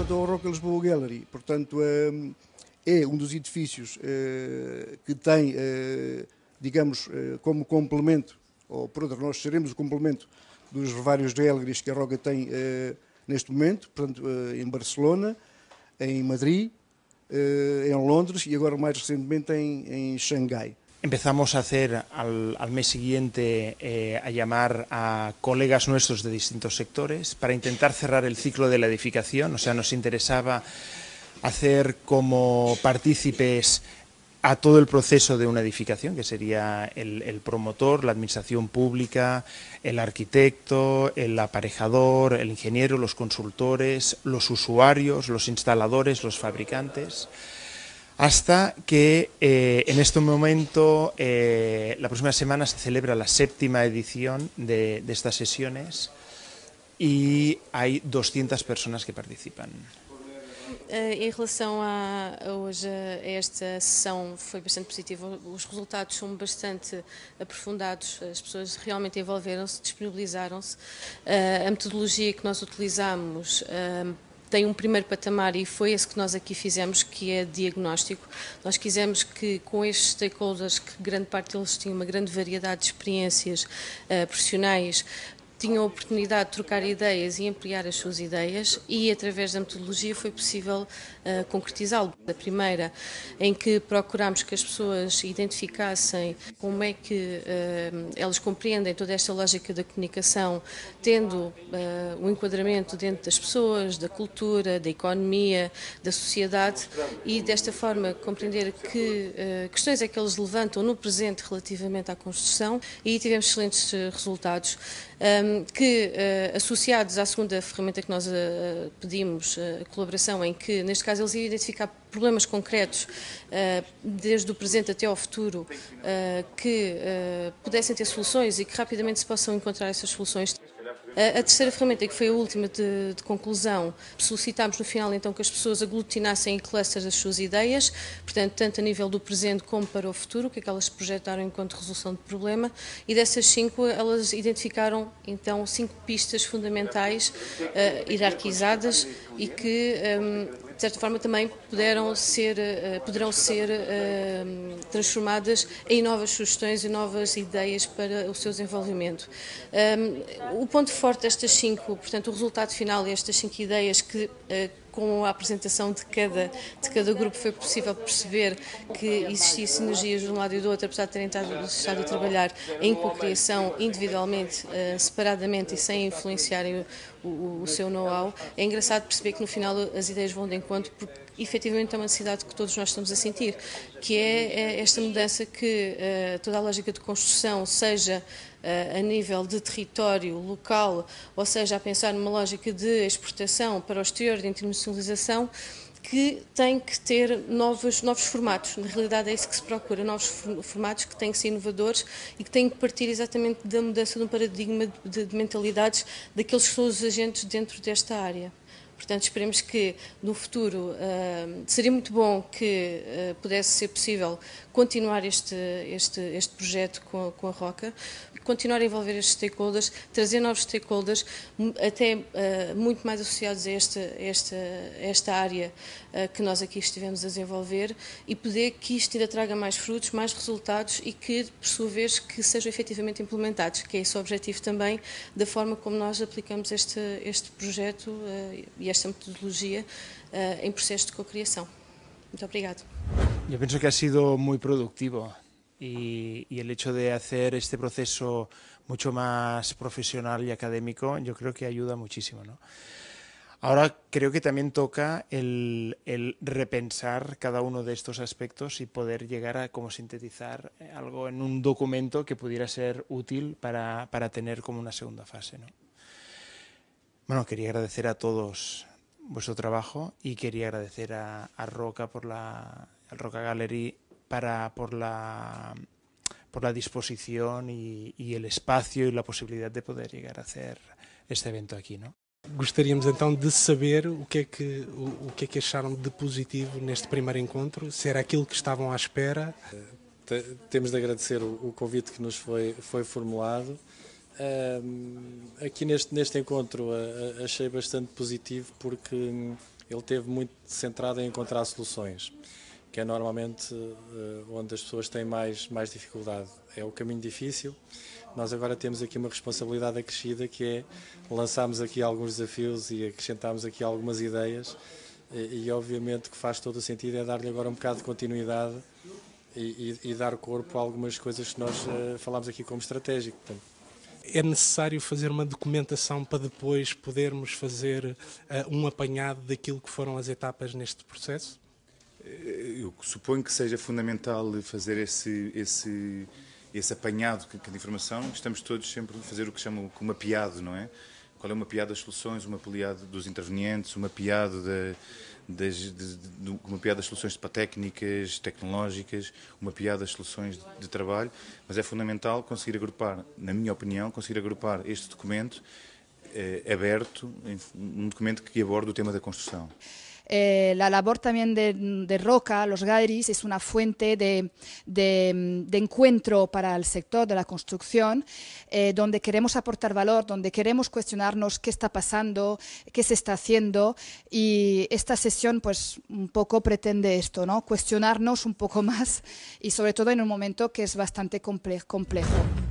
quanto ao Roca Lisboa Gallery, portanto, é um dos edifícios que tem, digamos, como complemento, ou por outra, nós seremos o complemento dos vários galleries que a Roca tem neste momento, portanto, em Barcelona, em Madrid, en Londres y ahora más recientemente en Shanghái. Empezamos a hacer al mes siguiente a llamar a colegas nuestros de distintos sectores para intentar cerrar el ciclo de la edificación. O sea, nos interesaba hacer como partícipes a todo el proceso de una edificación, que sería el promotor, la administración pública, el arquitecto, el aparejador, el ingeniero, los consultores, los usuarios, los instaladores, los fabricantes, hasta que en este momento, la próxima semana se celebra la 7ª edición de estas sesiones y hay 200 personas que participan. Em relação hoje a esta sessão, foi bastante positiva, os resultados são bastante aprofundados, as pessoas realmente envolveram-se, disponibilizaram-se. A metodologia que nós utilizamos tem um primeiro patamar e foi esse que nós aqui fizemos, que é diagnóstico. Nós quisemos que com estes stakeholders, que grande parte deles tinham uma grande variedade de experiências profissionais, tinham a oportunidade de trocar ideias e ampliar as suas ideias e, através da metodologia, foi possível concretizá-lo. A primeira, em que procurámos que as pessoas identificassem como é que elas compreendem toda esta lógica da comunicação, tendo um enquadramento dentro das pessoas, da cultura, da economia, da sociedade e, desta forma, compreender que questões é que eles levantam no presente relativamente à construção, e aí tivemos excelentes resultados. Que, associados à segunda ferramenta que nós pedimos, a colaboração, em que, neste caso, eles iam identificar problemas concretos, desde o presente até ao futuro, que pudessem ter soluções e que rapidamente se possam encontrar essas soluções. A terceira ferramenta, que foi a última de conclusão, solicitámos no final então que as pessoas aglutinassem em clusters as suas ideias, portanto, tanto a nível do presente como para o futuro, o que é que elas projetaram enquanto resolução de problema, e dessas 5 elas identificaram então 5 pistas fundamentais hierarquizadas e que, de certa forma, também poderão ser transformadas em novas sugestões e novas ideias para o seu desenvolvimento. O ponto forte destas 5, portanto, o resultado final destas 5 ideias que, com a apresentação de cada grupo, foi possível perceber que existia sinergias de um lado e do outro, apesar de terem estado a trabalhar em cocriação individualmente, separadamente e sem influenciarem o seu know-how. É engraçado perceber que no final as ideias vão de encontro, porque efetivamente é uma necessidade que todos nós estamos a sentir, que é esta mudança que toda a lógica de construção, seja a nível de território local, ou seja, a pensar numa lógica de exportação para o exterior, de internacionalização, que tem que ter novos formatos. Na realidade é isso que se procura, novos formatos que têm que ser inovadores e que têm que partir exatamente da mudança de um paradigma de mentalidades daqueles que são os agentes dentro desta área. Portanto, esperemos que no futuro seria muito bom que pudesse ser possível continuar este projeto com a Roca, continuar a envolver estes stakeholders, trazer novos stakeholders, até muito mais associados a esta área que nós aqui estivemos a desenvolver, e poder que isto ainda traga mais frutos, mais resultados e que, por sua vez, que sejam efetivamente implementados, que é esse o objetivo também da forma como nós aplicamos este projeto y esta metodología en proceso de cocriación. Muito obrigado. Yo pienso que ha sido muy productivo y el hecho de hacer este proceso mucho más profesional y académico, yo creo que ayuda muchísimo, ¿no? Ahora creo que también toca el repensar cada uno de estos aspectos y poder llegar a como sintetizar algo en un documento que pudiera ser útil para tener como una segunda fase, ¿no? Bueno, quería agradecer a todos vuestro trabajo y quería agradecer a Roca al Roca Gallery por la disposición y el espacio y la posibilidad de poder llegar a hacer este evento aquí, ¿no? Gostaríamos então de saber o que é que acharam de positivo neste primeiro encontro, se era aquilo que estavam à espera. Temos de agradecer o convite que nos foi formulado. Aqui neste encontro achei bastante positivo porque ele esteve muito centrado em encontrar soluções, que é normalmente onde as pessoas têm mais dificuldade. É o caminho difícil. Nós agora temos aqui uma responsabilidade acrescida, que é lançarmos aqui alguns desafios e acrescentarmos aqui algumas ideias e obviamente que faz todo o sentido é dar-lhe agora um bocado de continuidade e dar corpo a algumas coisas que nós falámos aqui como estratégico. Portanto, é necessário fazer uma documentação para depois podermos fazer um apanhado daquilo que foram as etapas neste processo? Eu suponho que seja fundamental fazer esse apanhado de informação. Estamos todos sempre a fazer o que chamam de mapeado, não é? Qual é o mapeado das soluções, o mapeado dos intervenientes, o mapeado das soluções técnicas, tecnológicas, o mapeado das soluções de trabalho, mas é fundamental conseguir agrupar, na minha opinião, este documento aberto, um documento que aborda o tema da construção. La labor también de Roca, los GAERIS, es una fuente de encuentro para el sector de la construcción, donde queremos aportar valor, donde queremos cuestionarnos qué está pasando, qué se está haciendo, y esta sesión pues un poco pretende esto, ¿no? Cuestionarnos un poco más y sobre todo en un momento que es bastante complejo.